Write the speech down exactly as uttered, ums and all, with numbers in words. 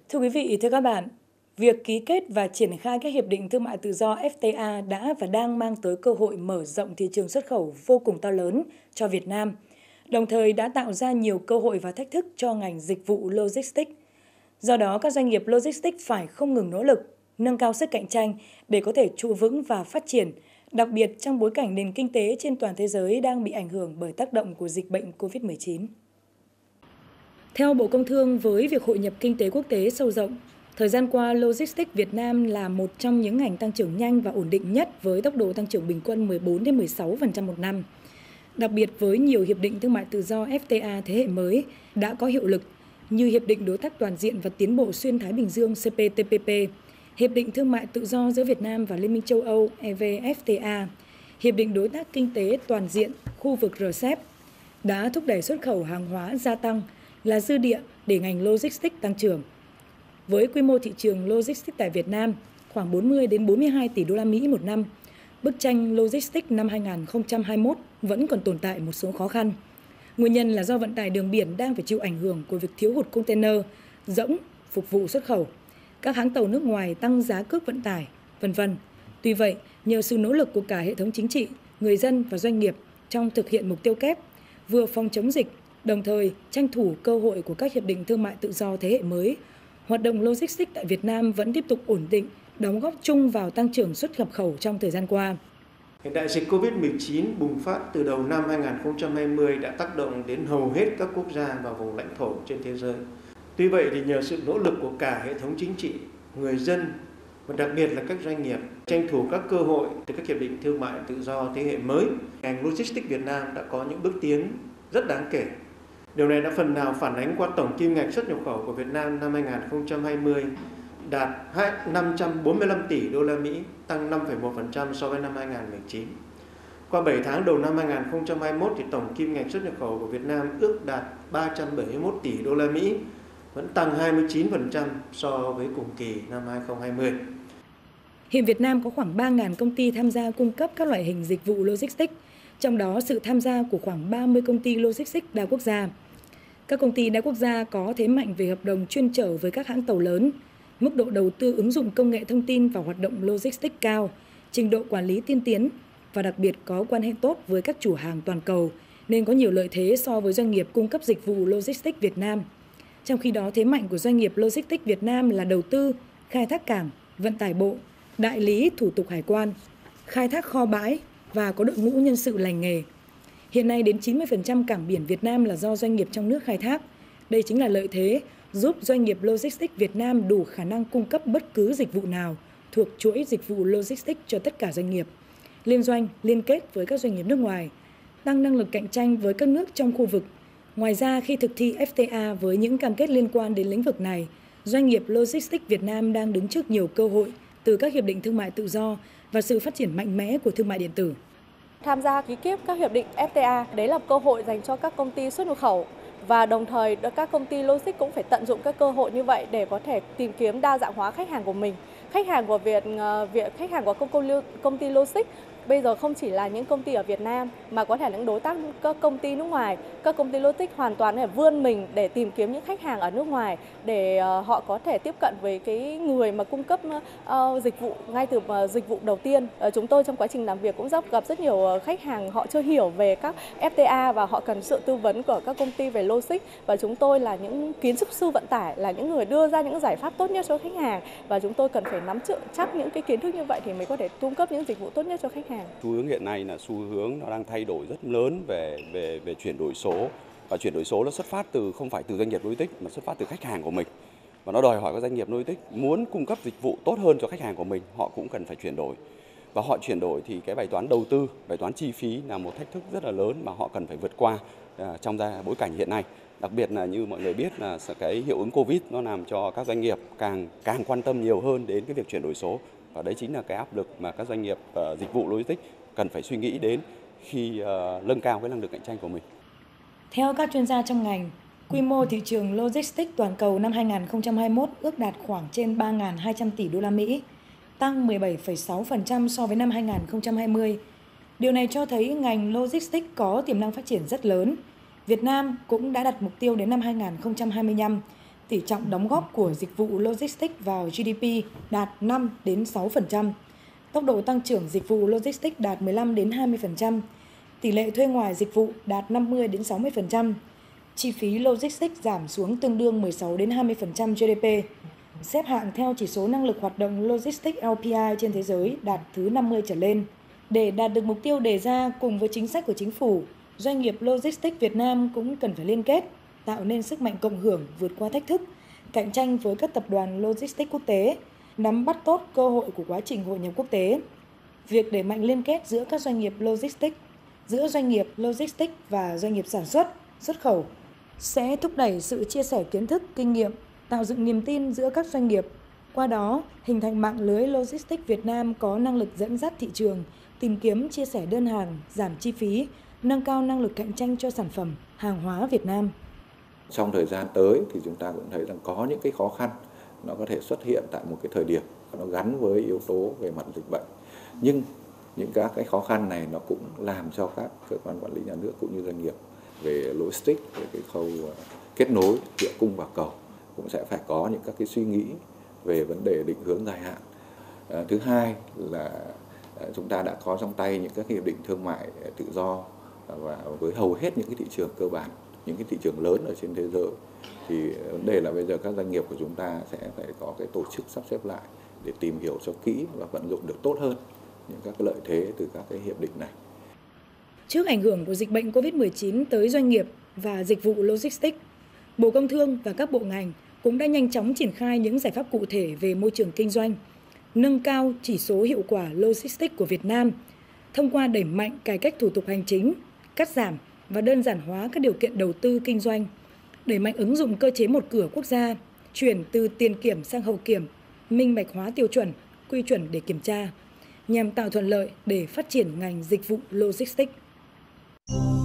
Thưa quý vị, thưa các bạn, việc ký kết và triển khai các hiệp định thương mại tự do ép tê a đã và đang mang tới cơ hội mở rộng thị trường xuất khẩu vô cùng to lớn cho Việt Nam, đồng thời đã tạo ra nhiều cơ hội và thách thức cho ngành dịch vụ logistics. Do đó, các doanh nghiệp logistics phải không ngừng nỗ lực, nâng cao sức cạnh tranh để có thể trụ vững và phát triển, đặc biệt trong bối cảnh nền kinh tế trên toàn thế giới đang bị ảnh hưởng bởi tác động của dịch bệnh covid mười chín. Theo Bộ Công Thương, với việc hội nhập kinh tế quốc tế sâu rộng, thời gian qua Logistics Việt Nam là một trong những ngành tăng trưởng nhanh và ổn định nhất với tốc độ tăng trưởng bình quân mười bốn đến mười sáu phần trăm một năm. Đặc biệt với nhiều hiệp định thương mại tự do ép tê a thế hệ mới đã có hiệu lực như Hiệp định Đối tác Toàn diện và Tiến bộ Xuyên Thái Bình Dương xê pê tê pê pê, Hiệp định Thương mại Tự do giữa Việt Nam và Liên minh châu Âu e vê ép tê a, Hiệp định Đối tác Kinh tế Toàn diện khu vực rờ xê e pê đã thúc đẩy xuất khẩu hàng hóa gia tăng, là dư địa để ngành logistics tăng trưởng. Với quy mô thị trường logistics tại Việt Nam khoảng bốn mươi đến bốn mươi hai tỷ đô la Mỹ một năm, bức tranh logistics năm hai nghìn không trăm hai mươi mốt vẫn còn tồn tại một số khó khăn. Nguyên nhân là do vận tải đường biển đang phải chịu ảnh hưởng của việc thiếu hụt container, rỗng phục vụ xuất khẩu, các hãng tàu nước ngoài tăng giá cước vận tải, vân vân. Tuy vậy, nhờ sự nỗ lực của cả hệ thống chính trị, người dân và doanh nghiệp trong thực hiện mục tiêu kép, vừa phòng chống dịch, đồng thời tranh thủ cơ hội của các hiệp định thương mại tự do thế hệ mới, hoạt động logistics tại Việt Nam vẫn tiếp tục ổn định, đóng góp chung vào tăng trưởng xuất nhập khẩu trong thời gian qua. Đại dịch covid mười chín bùng phát từ đầu năm hai nghìn không trăm hai mươi đã tác động đến hầu hết các quốc gia và vùng lãnh thổ trên thế giới. Tuy vậy thì nhờ sự nỗ lực của cả hệ thống chính trị, người dân và đặc biệt là các doanh nghiệp tranh thủ các cơ hội từ các hiệp định thương mại tự do thế hệ mới, ngành logistics Việt Nam đã có những bước tiến rất đáng kể. Điều này đã phần nào phản ánh qua tổng kim ngạch xuất nhập khẩu của Việt Nam năm hai nghìn không trăm hai mươi đạt năm trăm bốn mươi lăm tỷ đô la Mỹ, tăng năm phẩy một phần trăm so với năm hai nghìn không trăm mười chín. Qua bảy tháng đầu năm hai nghìn không trăm hai mươi mốt thì tổng kim ngạch xuất nhập khẩu của Việt Nam ước đạt ba trăm bảy mươi mốt tỷ đô la Mỹ, vẫn tăng hai mươi chín phần trăm so với cùng kỳ năm hai nghìn không trăm hai mươi. Hiện Việt Nam có khoảng ba nghìn công ty tham gia cung cấp các loại hình dịch vụ logistics, trong đó sự tham gia của khoảng ba mươi công ty logistics đa quốc gia. Các công ty đa quốc gia có thế mạnh về hợp đồng chuyên chở với các hãng tàu lớn, mức độ đầu tư ứng dụng công nghệ thông tin vào hoạt động logistics cao, trình độ quản lý tiên tiến và đặc biệt có quan hệ tốt với các chủ hàng toàn cầu nên có nhiều lợi thế so với doanh nghiệp cung cấp dịch vụ logistics Việt Nam. Trong khi đó, thế mạnh của doanh nghiệp logistics Việt Nam là đầu tư, khai thác cảng, vận tải bộ, đại lý thủ tục hải quan, khai thác kho bãi và có đội ngũ nhân sự lành nghề. Hiện nay đến chín mươi phần trăm cảng biển Việt Nam là do doanh nghiệp trong nước khai thác. Đây chính là lợi thế giúp doanh nghiệp logistics Việt Nam đủ khả năng cung cấp bất cứ dịch vụ nào thuộc chuỗi dịch vụ logistics cho tất cả doanh nghiệp, liên doanh, liên kết với các doanh nghiệp nước ngoài, tăng năng lực cạnh tranh với các nước trong khu vực. Ngoài ra, khi thực thi ép tê a với những cam kết liên quan đến lĩnh vực này, doanh nghiệp logistics Việt Nam đang đứng trước nhiều cơ hội từ các hiệp định thương mại tự do và sự phát triển mạnh mẽ của thương mại điện tử. Tham gia ký kết các hiệp định ép tê a, đấy là cơ hội dành cho các công ty xuất nhập khẩu và đồng thời các công ty logistics cũng phải tận dụng các cơ hội như vậy để có thể tìm kiếm đa dạng hóa khách hàng của mình. Khách hàng của Việt, Việt khách hàng của công, công ty logistics bây giờ không chỉ là những công ty ở Việt Nam mà có thể những đối tác các công ty nước ngoài. Các công ty logistics hoàn toàn có thể vươn mình để tìm kiếm những khách hàng ở nước ngoài để họ có thể tiếp cận với cái người mà cung cấp uh, dịch vụ ngay từ uh, dịch vụ đầu tiên. Uh, chúng tôi trong quá trình làm việc cũng rất gặp rất nhiều khách hàng họ chưa hiểu về các ép tê a và họ cần sự tư vấn của các công ty về logistics, và chúng tôi là những kiến trúc sư vận tải, là những người đưa ra những giải pháp tốt nhất cho khách hàng, và chúng tôi cần phải nắm chắc những cái kiến thức như vậy thì mới có thể cung cấp những dịch vụ tốt nhất cho khách hàng. Xu hướng hiện nay là xu hướng nó đang thay đổi rất lớn về về về chuyển đổi số, và chuyển đổi số nó xuất phát từ không phải từ doanh nghiệp logistics mà xuất phát từ khách hàng của mình, và nó đòi hỏi các doanh nghiệp logistics muốn cung cấp dịch vụ tốt hơn cho khách hàng của mình, họ cũng cần phải chuyển đổi, và họ chuyển đổi thì cái bài toán đầu tư, bài toán chi phí là một thách thức rất là lớn mà họ cần phải vượt qua uh, trong ra bối cảnh hiện nay. Đặc biệt là như mọi người biết là cái hiệu ứng Covid nó làm cho các doanh nghiệp càng càng quan tâm nhiều hơn đến cái việc chuyển đổi số. Và đấy chính là cái áp lực mà các doanh nghiệp uh, dịch vụ logistics cần phải suy nghĩ đến khi uh, nâng cao cái năng lực cạnh tranh của mình. Theo các chuyên gia trong ngành, quy mô thị trường logistics toàn cầu năm hai nghìn không trăm hai mươi mốt ước đạt khoảng trên ba nghìn hai trăm tỷ đô la Mỹ, tăng mười bảy phẩy sáu phần trăm so với năm hai nghìn không trăm hai mươi. Điều này cho thấy ngành logistics có tiềm năng phát triển rất lớn. Việt Nam cũng đã đặt mục tiêu đến năm hai nghìn không trăm hai mươi lăm tỷ trọng đóng góp của dịch vụ logistics vào giê đê pê đạt năm đến sáu phần trăm, tốc độ tăng trưởng dịch vụ logistics đạt mười lăm đến hai mươi phần trăm, tỷ lệ thuê ngoài dịch vụ đạt năm mươi đến sáu mươi phần trăm, chi phí logistics giảm xuống tương đương mười sáu đến hai mươi phần trăm giê đê pê. Xếp hạng theo chỉ số năng lực hoạt động logistics lờ pê i trên thế giới đạt thứ năm mươi trở lên. Để đạt được mục tiêu đề ra cùng với chính sách của chính phủ, doanh nghiệp logistics Việt Nam cũng cần phải liên kết, tạo nên sức mạnh cộng hưởng vượt qua thách thức, cạnh tranh với các tập đoàn logistics quốc tế, nắm bắt tốt cơ hội của quá trình hội nhập quốc tế. Việc đẩy mạnh liên kết giữa các doanh nghiệp logistics, giữa doanh nghiệp logistics và doanh nghiệp sản xuất, xuất khẩu sẽ thúc đẩy sự chia sẻ kiến thức, kinh nghiệm, tạo dựng niềm tin giữa các doanh nghiệp. Qua đó, hình thành mạng lưới logistics Việt Nam có năng lực dẫn dắt thị trường, tìm kiếm chia sẻ đơn hàng, giảm chi phí, nâng cao năng lực cạnh tranh cho sản phẩm, hàng hóa Việt Nam. Trong thời gian tới thì chúng ta cũng thấy rằng có những cái khó khăn nó có thể xuất hiện tại một cái thời điểm nó gắn với yếu tố về mặt dịch bệnh. Nhưng những các cái khó khăn này nó cũng làm cho các cơ quan quản lý nhà nước cũng như doanh nghiệp về logistics, về cái khâu kết nối giữa cung và cầu cũng sẽ phải có những các cái suy nghĩ về vấn đề định hướng dài hạn. À, thứ hai là chúng ta đã có trong tay những các hiệp định thương mại tự do và với hầu hết những cái thị trường cơ bản, những cái thị trường lớn ở trên thế giới, thì vấn đề là bây giờ các doanh nghiệp của chúng ta sẽ phải có cái tổ chức sắp xếp lại để tìm hiểu cho kỹ và vận dụng được tốt hơn những các cái lợi thế từ các cái hiệp định này. Trước ảnh hưởng của dịch bệnh covid mười chín tới doanh nghiệp và dịch vụ logistics, Bộ Công Thương và các bộ ngành cũng đã nhanh chóng triển khai những giải pháp cụ thể về môi trường kinh doanh, nâng cao chỉ số hiệu quả logistics của Việt Nam thông qua đẩy mạnh cải cách thủ tục hành chính, cắt giảm và đơn giản hóa các điều kiện đầu tư kinh doanh, đẩy mạnh ứng dụng cơ chế một cửa quốc gia, chuyển từ tiền kiểm sang hậu kiểm, minh bạch hóa tiêu chuẩn, quy chuẩn để kiểm tra, nhằm tạo thuận lợi để phát triển ngành dịch vụ logistics.